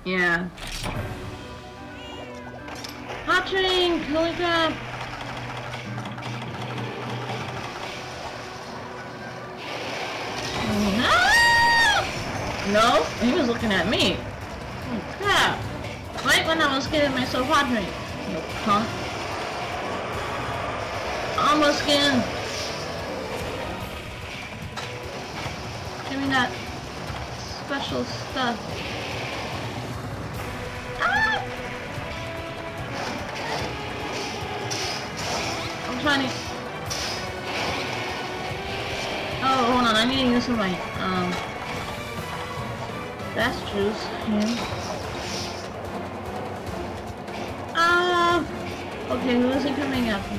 Yeah. Hot drink! Holy crap! No! He was looking at me. Oh crap! Right when I was getting myself hot drink. You punk. Almost skin. Give me that special stuff. Ah! I'm trying to. Oh, hold on. I need to use some my that's juice here. Ah. Okay, who is he coming after?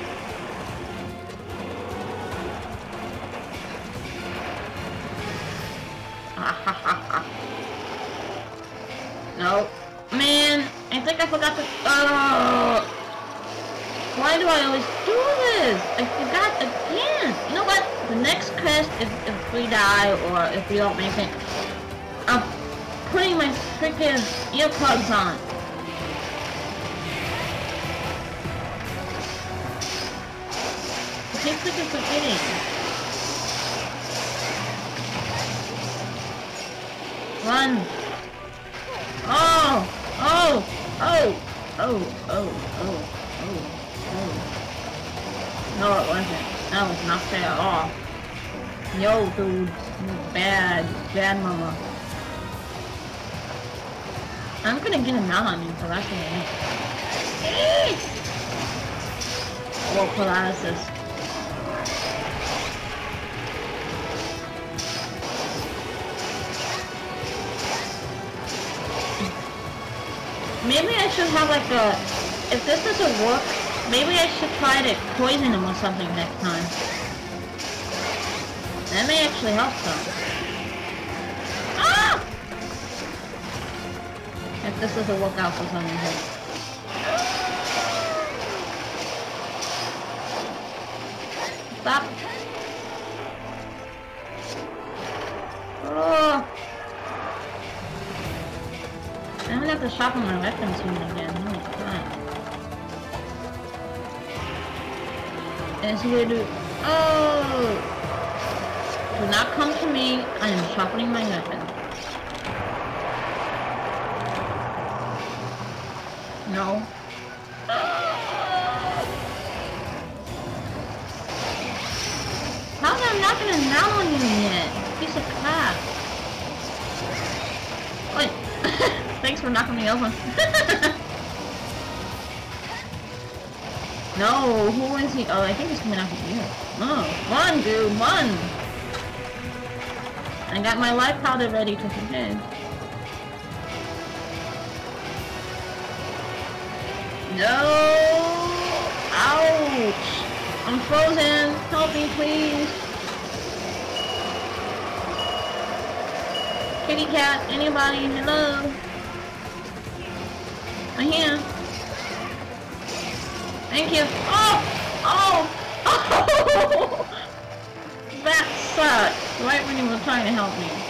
No. Man, I think I forgot to... why do I always do this? I forgot again. You know what? The next quest, if we die or if we don't make it, I'm putting my freaking earplugs on. I keep freaking forgetting. Run. Oh! Oh! Oh! Oh! Oh! Oh! Oh! Oh! No, it wasn't. That was not fair at all. Yo, dude. You bad. Bad mama. I'm gonna get him out on you for that thing. Or paralysis. Maybe I should have like a... If this doesn't work, maybe I should try to poison him or something next time. That may actually help some. Ah! If this doesn't work out for some reason. Stop. Oh. I'm gonna have to sharpen my weapon soon again. Holy crap. Is he gonna do... Oh! Do not come to me. I am sharpening my weapon. No. How's that not gonna mount on you yet? Piece of crap. Wait. Thanks for knocking me over. No, who is he? Oh, I think he's coming after you. Oh, run, dude, run! I got my life powder ready to hit. No! Ouch! I'm frozen! Help me, please! Kitty cat, anybody? Hello? I'm here. Thank you. Oh! Oh! Oh! That sucked. Right when you were trying to help me.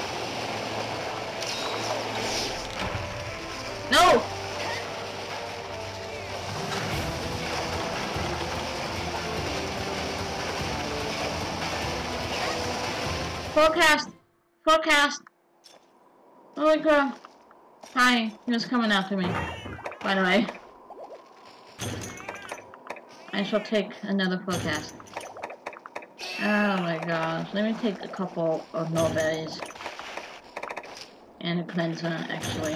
No! Forecast! Forecast! Holy crap. Hi, he was coming after me. By the way. I shall take another forecast. Oh my gosh. Let me take a couple of no berries. And a cleanser, actually.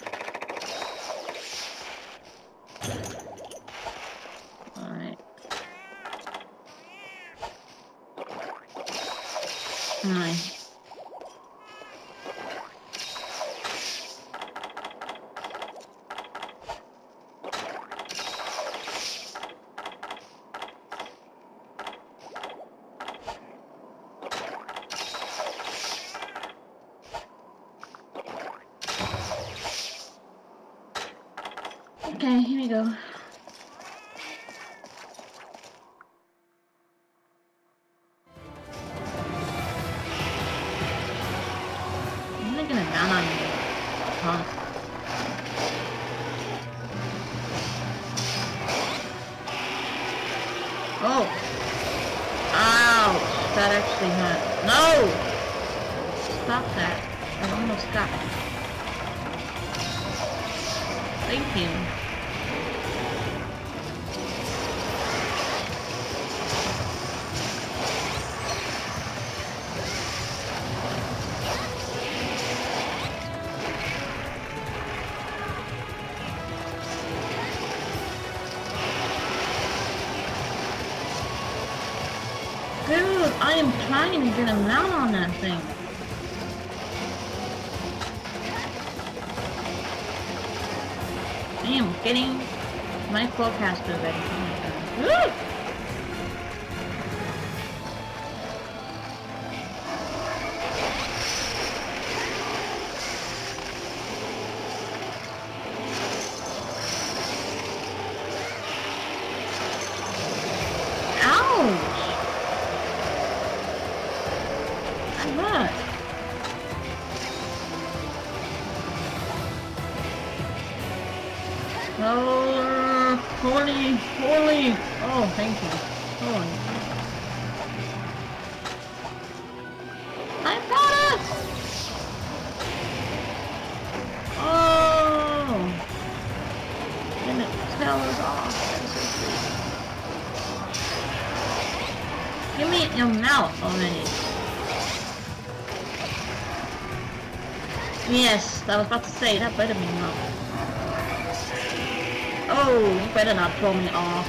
Alright. Nice. Okay, here we go. I'm not gonna down on you, punk. Oh! Ouch! That actually hurt. No! Stop that. I almost got it. Thank you. Dude, I am trying to get a mount on that thing. I am getting my forecaster ready for my turn. Woo! Oh, holy. Oh, thank you. Oh, I got it! Oh! And it tails off. Give me your mouth already. Yes, I was about to say, that better be mouth. Oh, you better not throw me off.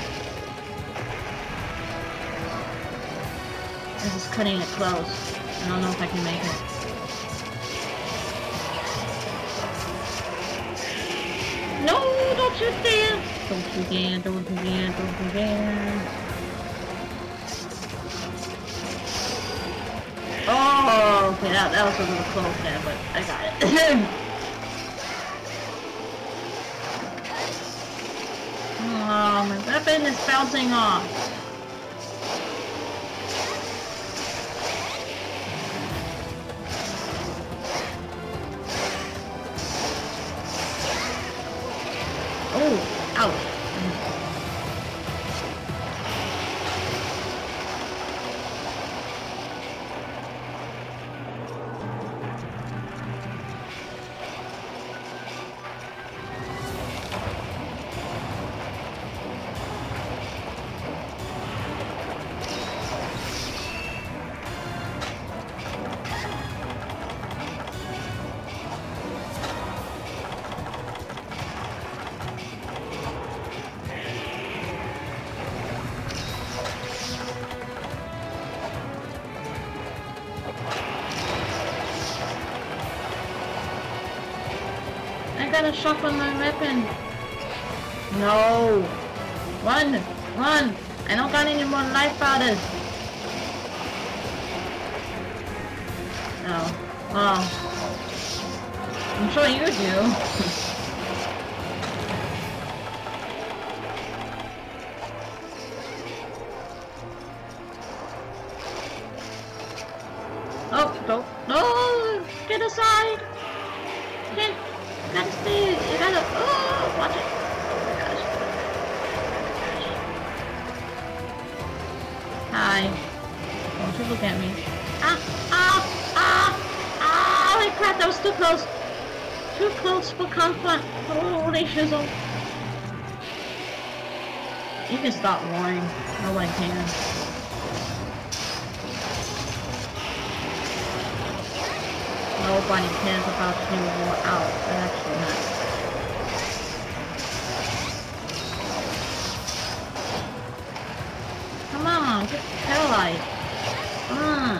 This is cutting it close. I don't know if I can make it. No, don't you dare! Don't you dare, don't you dare, don't you dare. Oh, okay, that was a little close there, but I got it. Oh, my weapon is bouncing off. Oh, ouch. I gotta sharpen my weapon. No. Run! Run! I don't got any more life powders. No. Oh. I'm sure you do. Oh, don't. No! Get aside! Get. Gotta stay. You gotta. Oh, watch it. Oh my gosh. Hi. Don't you look at me. Ah! Ah! Ah! Ah! Holy crap, that was too close. Too close for comfort. Holy shizzle. You can stop roaring. Nobody can. Nobody cares about you or out. They're actually not. Come on, get paralyzed. Come on.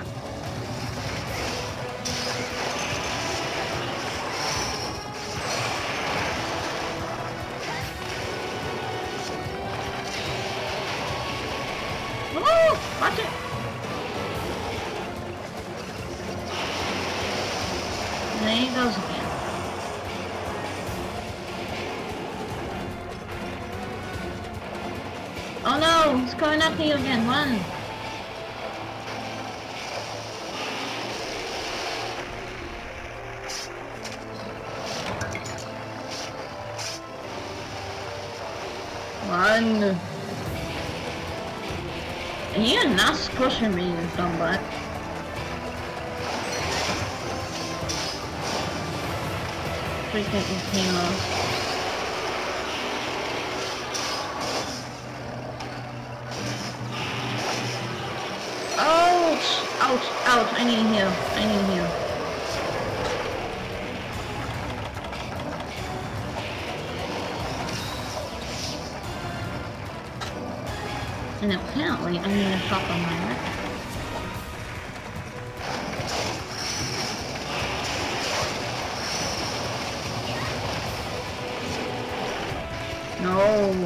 Oh, watch it. And there he goes again. Oh no, he's coming after you again. Run. Run. And you're not squishing me, you dumb butt. Freaking volcanoes. Ouch! Ouch! Ouch! I need to heal. I need to heal. And apparently, I need a shot on my neck. No.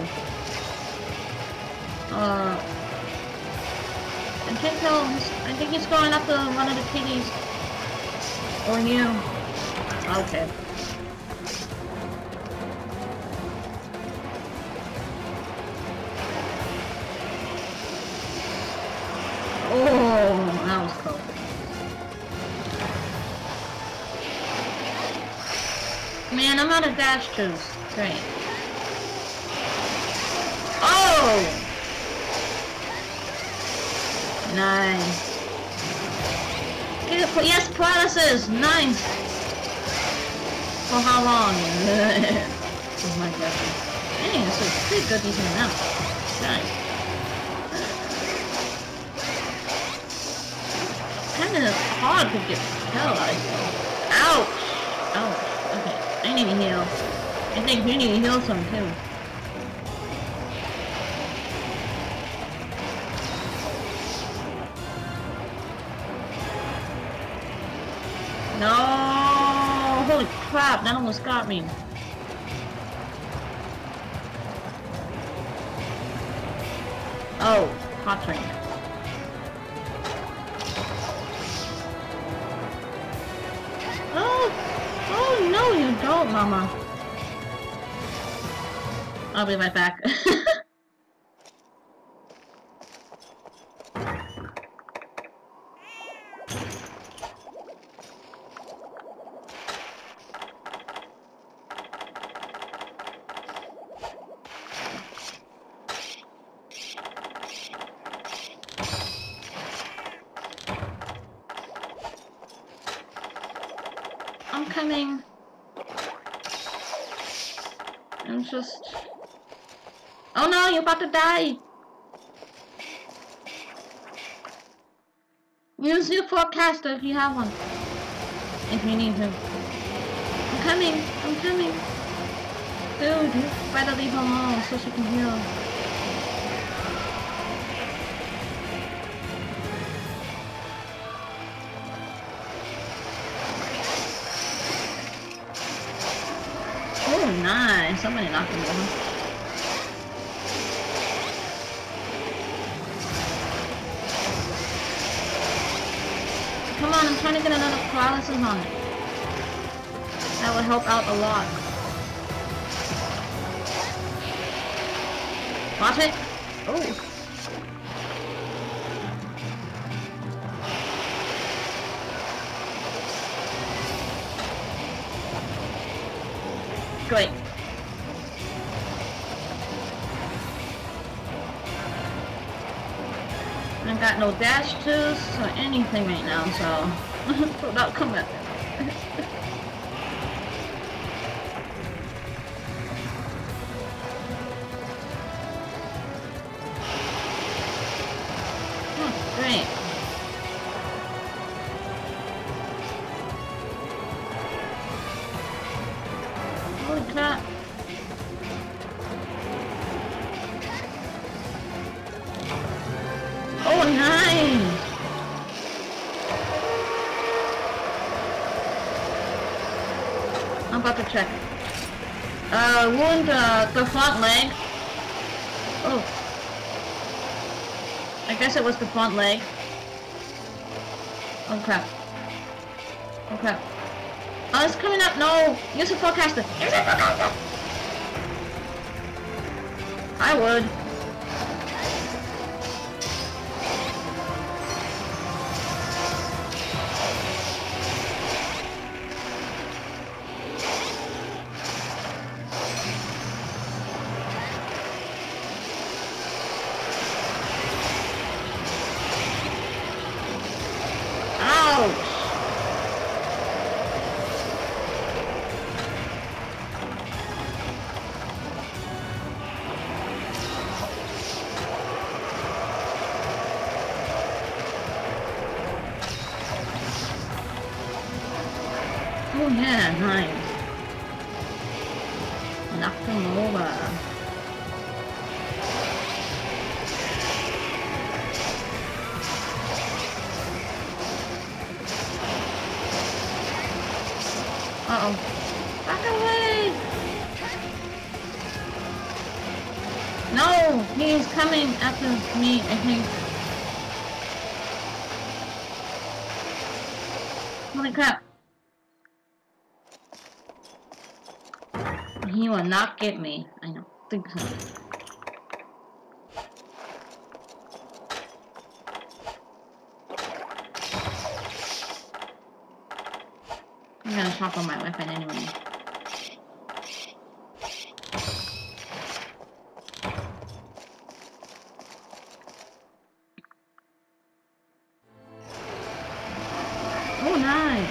I can't tell. I think he's going after one of the kitties. Or you. Okay. Oh, that was cool. Man, I'm out of dash juice. Great. Oh! Nice. Yes, paralysis! Nice! For how long? Oh my god. Hey, this is pretty good decent amount. Nice. Kinda hard to get paralyzed though. Ouch! Ouch. Okay, I need to heal. I think you need to heal some too. No! Holy crap, that almost got me. Oh, hot drink. Oh no, you don't, Mama. I'll be right back. I'm coming. I'm just... Oh no, you're about to die! Use your forecaster if you have one. If you need to. I'm coming! I'm coming! Dude, you better leave her alone so she can heal. Oh, nice. Somebody knocked him over. Come on, I'm trying to get another paralysis on it. That would help out a lot. Watch it! Oh! Great. I got no dash juice or anything right now, so don't come back. Oh, great. Holy crap. Oh, nice! I'm about to check. Wound the front leg. Oh. I guess it was the front leg. Oh crap. Oh crap. Oh, it's coming up! No! Use the forecaster! Use the forecaster! I would. Oh yeah, nice. Knocked him over. Uh-oh. Back away! No! He's coming after me, I think. Holy crap. He will not get me. I don't think so. I'm gonna shop on my weapon anyway. Oh, nice!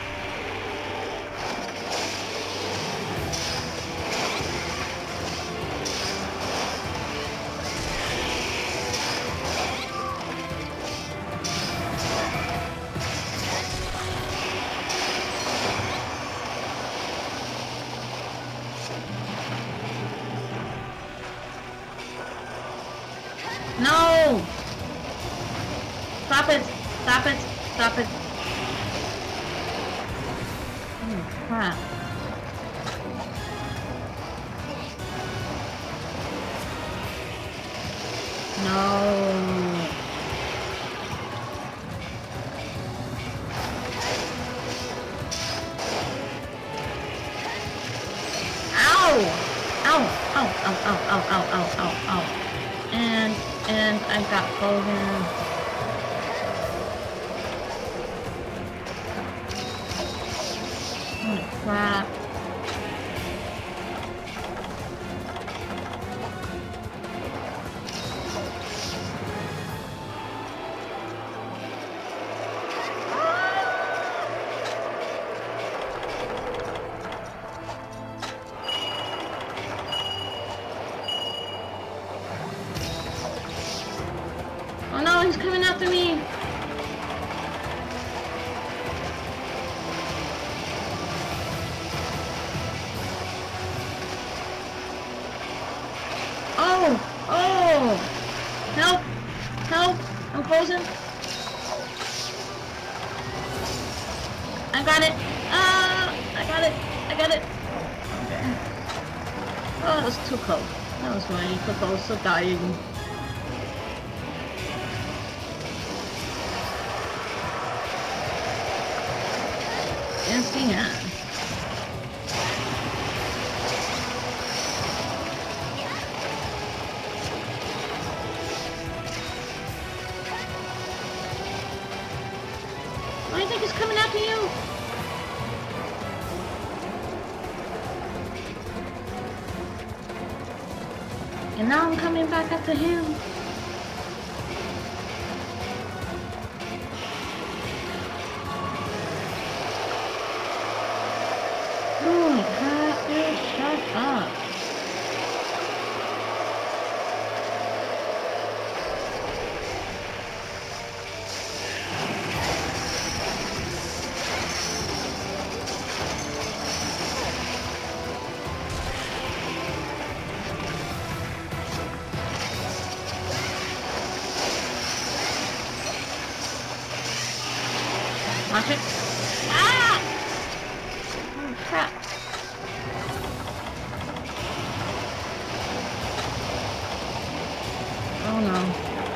No! Stop it! Stop it! Stop it! Oh, crap. No! Ow! Ow! Ow! Ow! Ow! Ow! Ow! Ow! Ow! Ow! And I got golden. Holy crap. Oh no, he's coming after me! Oh! Oh! Help! Help! I'm frozen! I got it! Ah! I got it! I got it! Okay. Oh, that was too close. That was way too close to dying. Yes, yeah. What do you think is coming after you? And now I'm coming back after him. Holy crap, dude, shut up. Watch it. Ah! Oh crap. Oh no.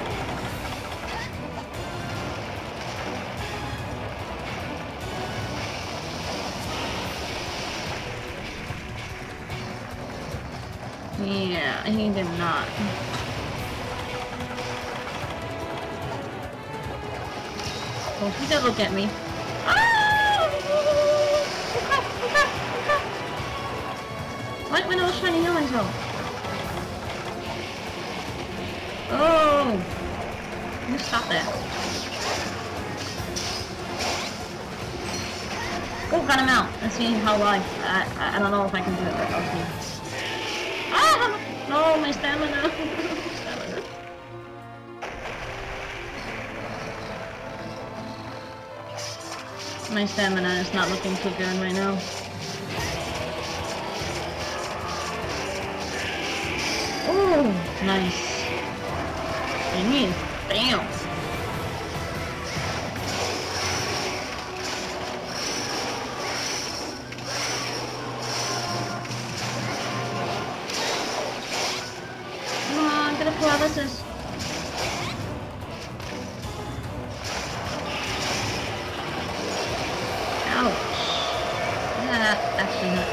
Yeah, he did not. Oh, he did look at me. Ah! What? When I was trying to heal myself. Oh! You stop that. Oh, got him out. Let's see how well I don't know if I can do it, but I'll see. Ah! No, my stamina. Stamina. My stamina is not looking too good right now. Oh, nice. I mean, bam. Come on, get a paralysis. Ouch. Yeah, actually not.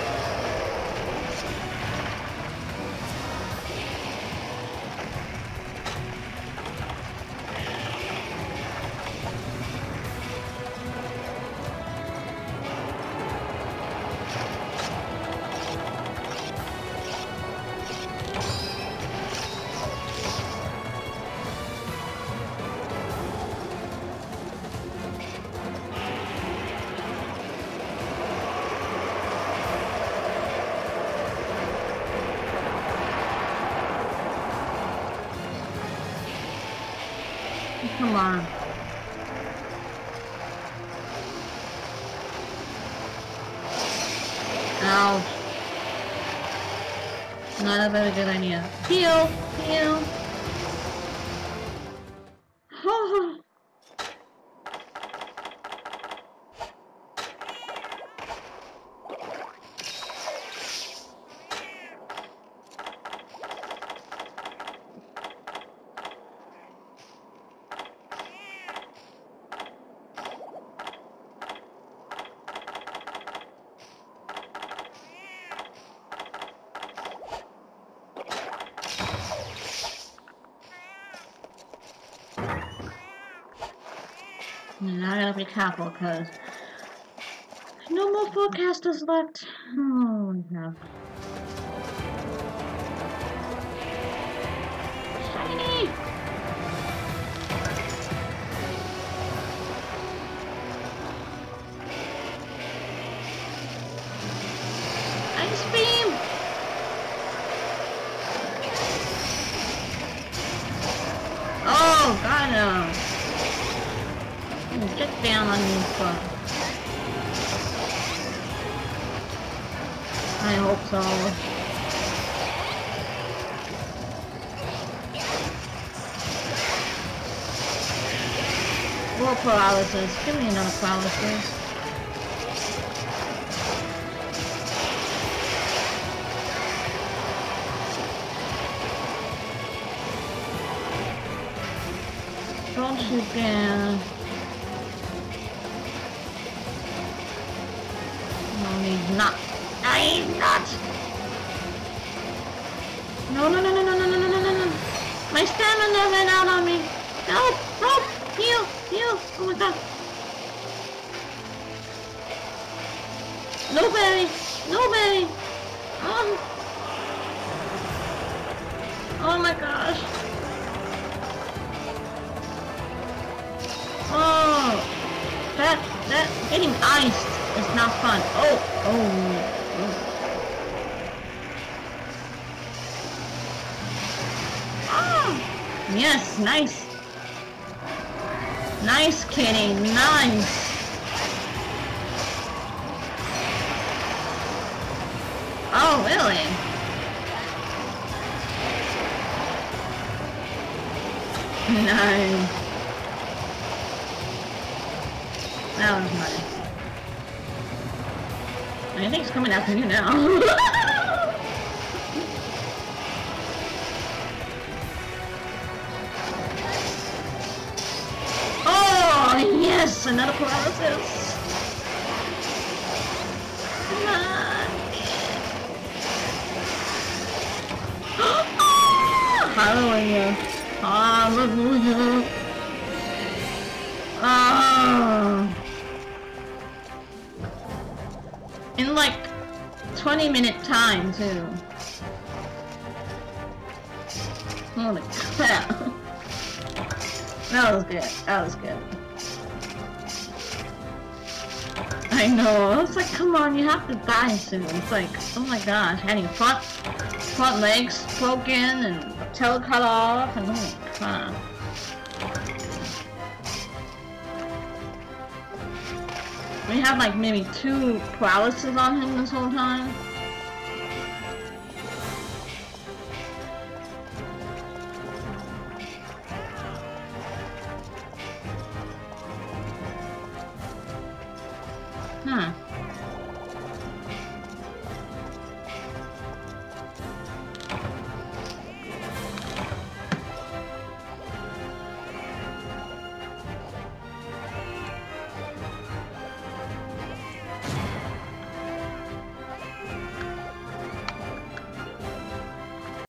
Come on. Ouch. Not a very good idea. Heal! Heal! Now I gotta be careful because no more forecasters left. Oh no. Shiny! Ice beam! Oh god no! Get down on me, fuck. I hope so. More paralysis. Give me another paralysis. Don't you dare. He's not. I'm not. No, no, no, no, no, no, no, no, no, no, no. My stamina ran out on me. Help! Help! Heal! Heal! Oh my god. No berry! No berry! Oh my gosh. Oh. That getting iced. It's not fun. Oh. Ah! Yes, nice. Nice, kitty. Nice. Oh, really? Nice. That was nice. I think it's coming after you now. Oh, yes! Another paralysis! Come on! Hallelujah! Hallelujah! Oh! In like 20-minute time too. Holy crap. That was good. That was good. I know. I was like, come on, you have to die soon. It's like, oh my gosh, having front legs broken and tail cut off and holy crap. We had like maybe 2 paralysis on him this whole time. Hmm.